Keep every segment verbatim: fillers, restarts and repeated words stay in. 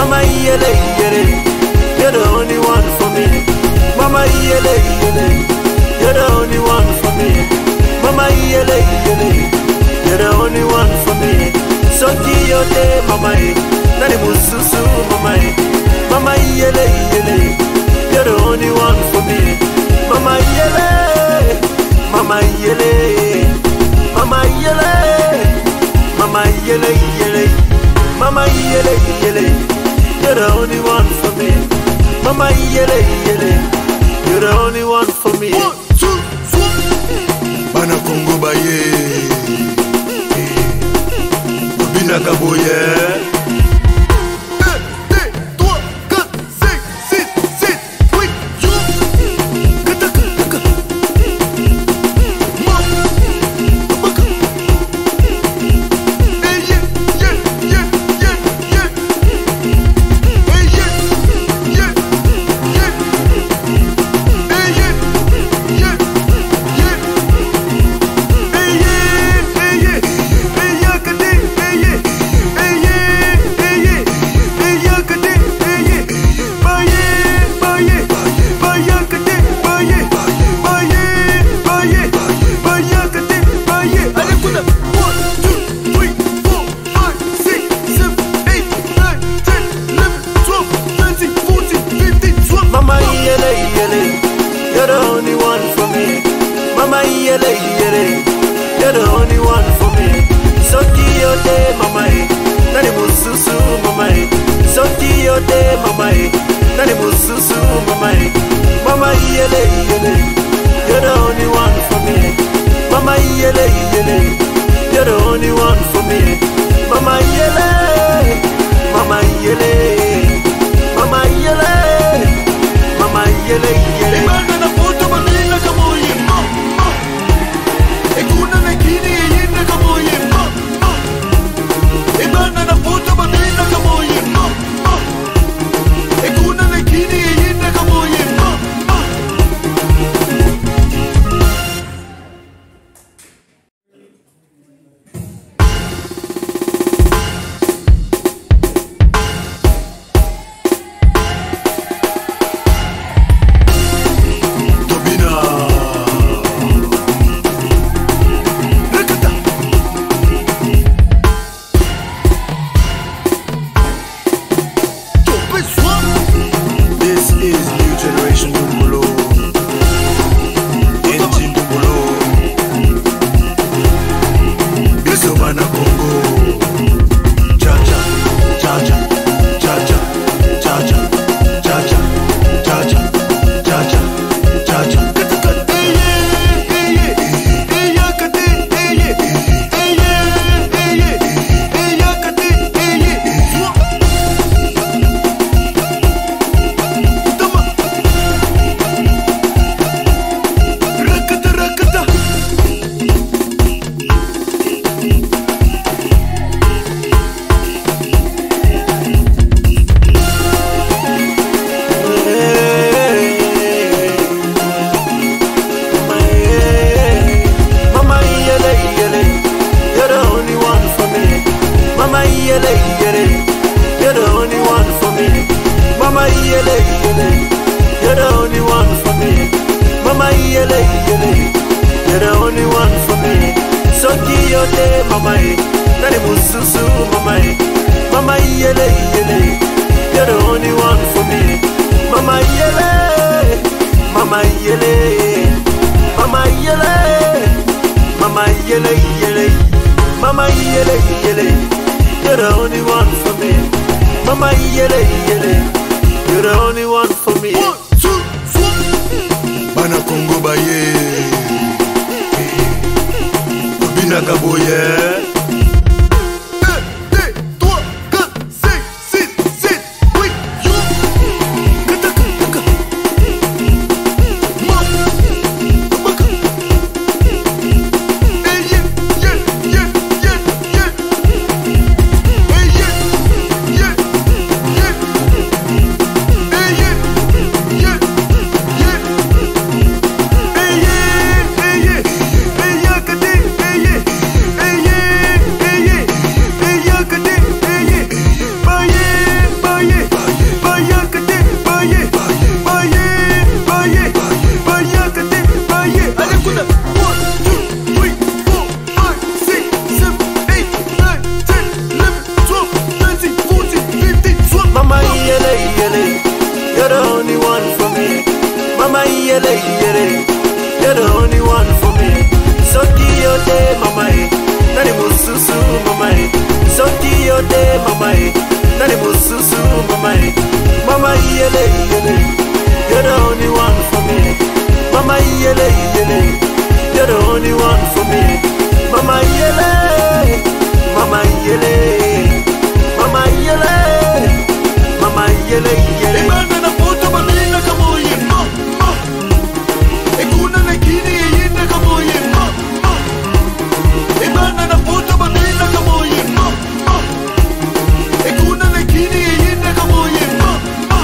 Mama yele yele, you're the only one for me. Mama yele yele, you're the only one for me. Mama yele yele, you're the only one for me. So kiyote mama e, nani mususu mama e. Mama yele yele, you're the only one for me. Mama yele, mama yele, mama yele, mama yele yele, mama yele yele, you're the only one for me. Mama yele yele, you're the only one for me. One, two, three. Bana Congo baye, Bina Kaboye. Mama yele yele, you're the only one for me. So kiyote mama e, nani mususu mama e. So kiyote mama e, nani mususu mama e. Mama yele yele, you're the only one for me. Mama yele yele, you're the only one for me. Mama yele, mama yele, mama yele, mama yele yele. Mama e, nani mususu mama e. Mama yele yele, you're the only one for me. Mama yele, mama yele, mama yele, mama yele yele, mama yele yele, you're the only one for me. Mama yele yele, you're the only one for me. One, two, three. Bana Congo baye, Bina Kaboye. Yeah. you're the only one for me. Mama yele yele, you're the only one for me. Soki yote mama e, nani mususu mama e. Soki yote mama e, nani mususu mama e. Mama yele yele, you're the only one for me. Mama yele yele, you're the only one for me. Mama yele, mama yele, mama yele, mama yele yele. Imana na puto balina kamoye, ma ma. Ekuna na kini yinda kamoye, ma ma. Imana na puto balina kamoye, ma ma. Ekuna na kini yinda kamoye, ma ma.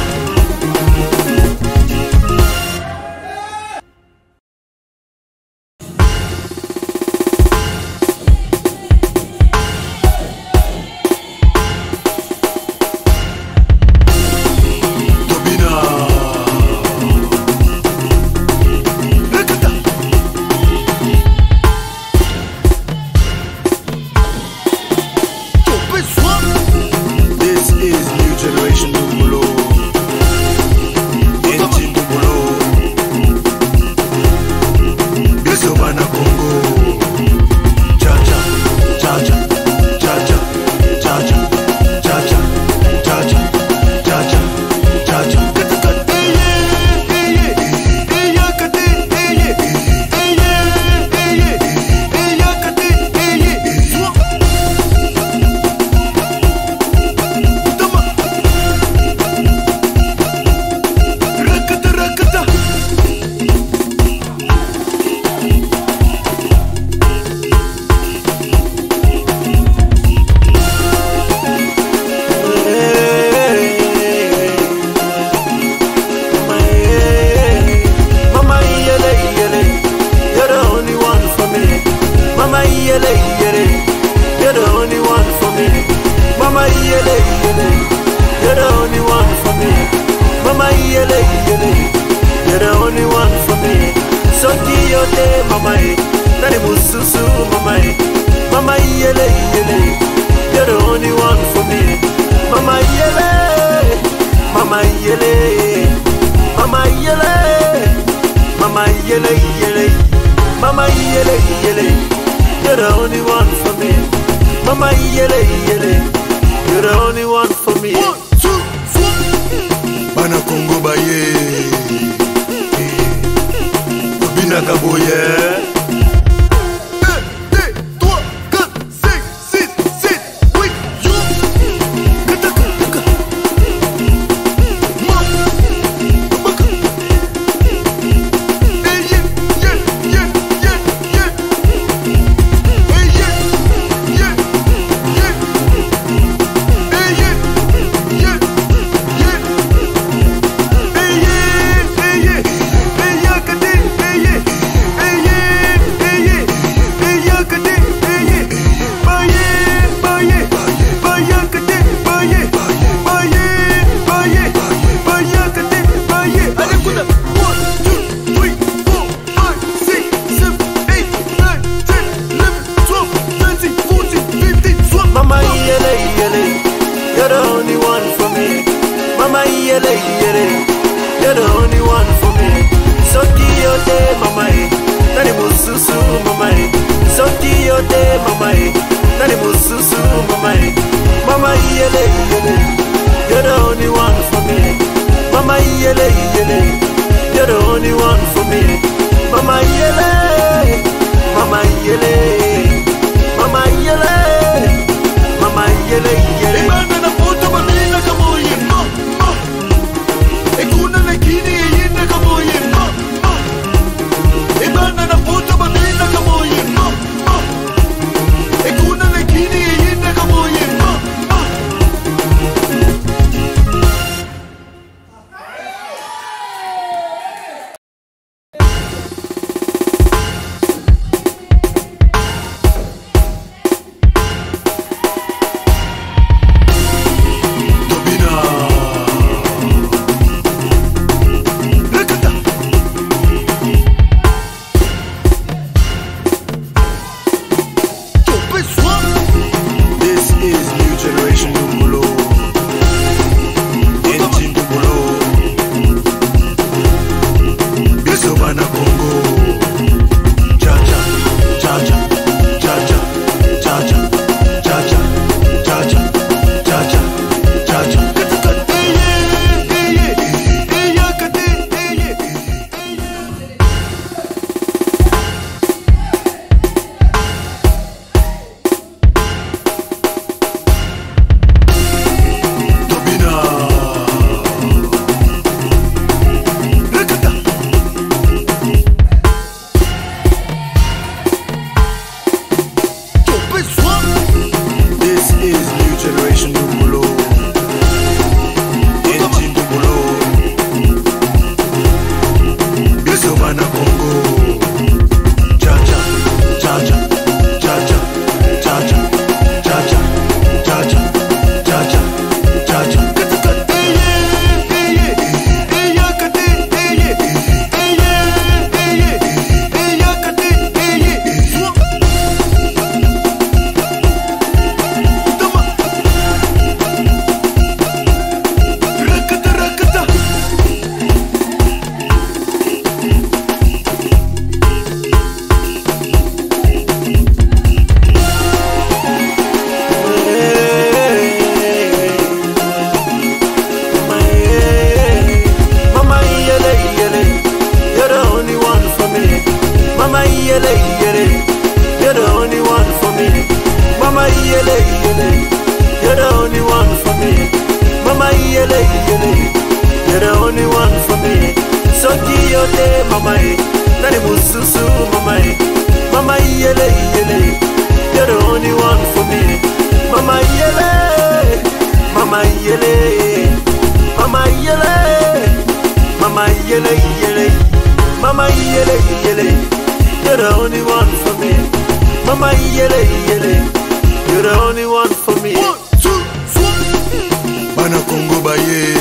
mususu, mama, mama yele yele. You're the only one for me, mama yele, mama yele, mama yele, mama yele yele, mama yele yele. You're the only one for me, mama yele yele. You're the only one for me. One, two, three. Bana Congo baye,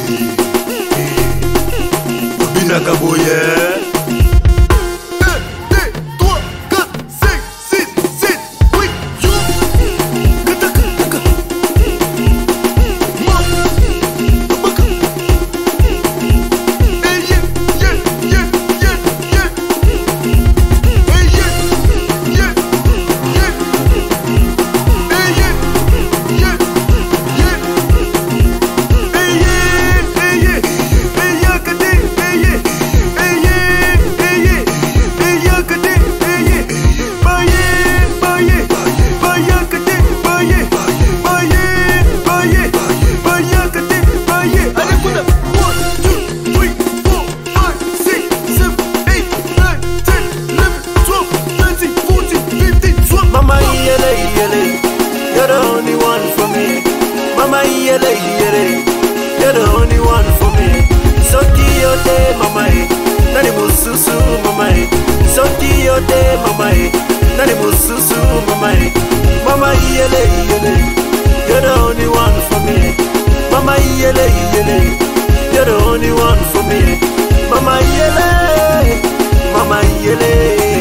Bina Kaboye. Mama yele yele, you're the only one for me. Soki yote mama, nani mususu mama. Soki yote mama, nani mususu mama. Mama yele yele, you're the only one for me. Mama yele yele, you're the only one for me. Mama yele, mama yele.